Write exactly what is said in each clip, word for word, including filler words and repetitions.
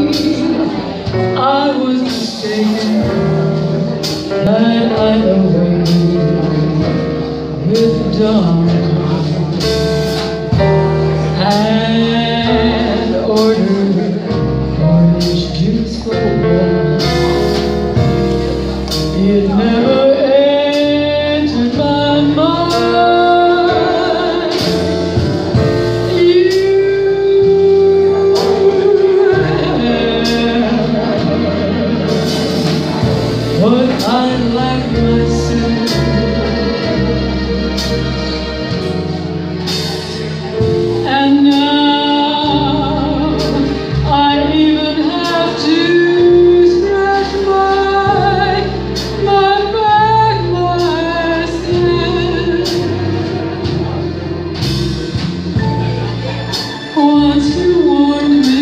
I was mistaken that I'd away with the dawn and ordered orange juice for one. It never entered my mind. You what I like myself, and now I even have to scratch my my back myself. Once you warned me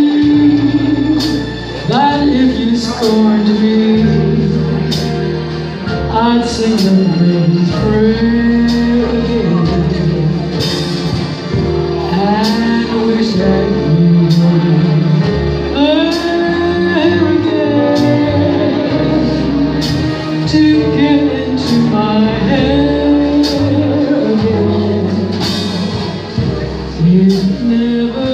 that if you scorned me, I'd sing the rain's prayer again, and wish that you were there again, to get into my head again. It never